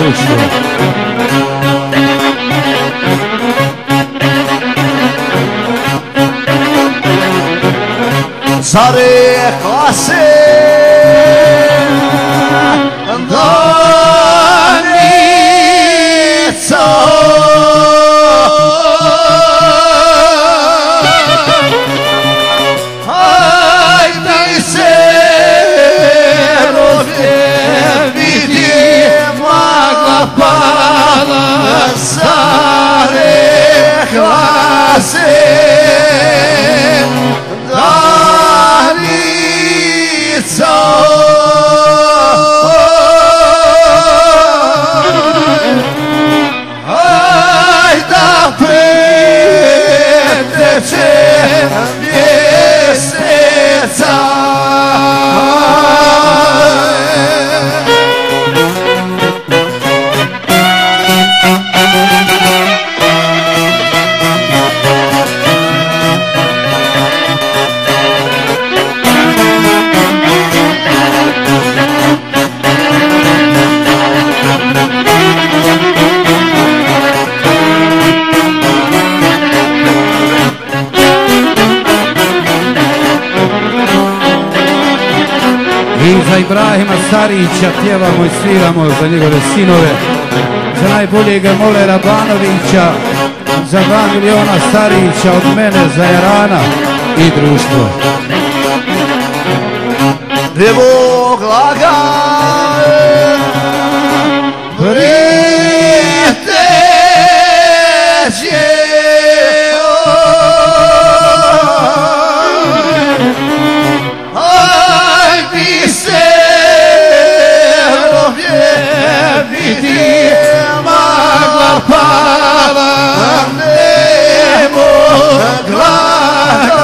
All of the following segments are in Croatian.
društvo. Zarekla se danica, ajde se rođe vidi magla pada, zarekla se ajda preteče mjeseca. I za Ibrahima Starića pjevamo i sviramo za njegove sinove, za najboljeg Molera Banovića, za 2 miliona Starića od mene, za Jarana i društvo. Evo glaga priteđe, ajdi se rovje vidi magla pada, nemo glaga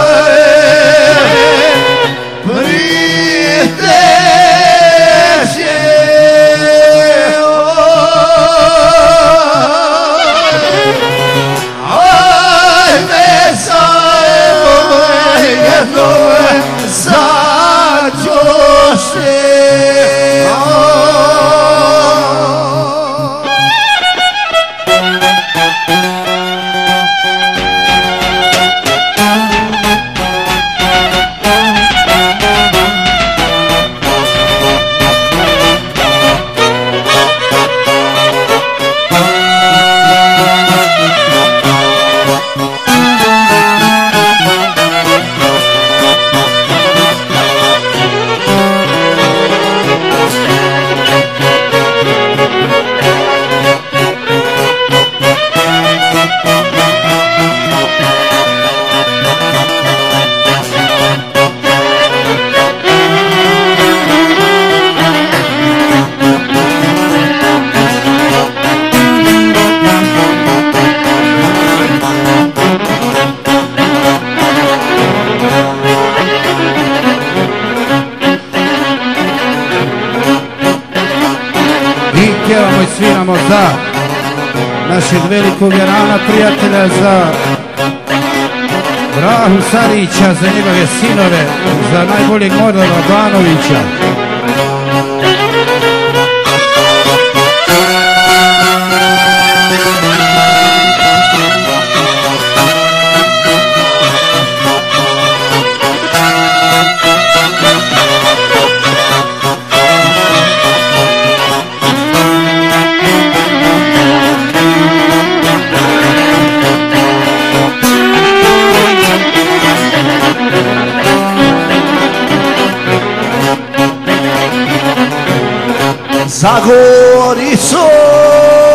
pjevamo i sviramo za našeg velikog Jarana prijatelja, za Brahu Starića, za njegove sinove, za najboljeg Molera Banovića. za Goricom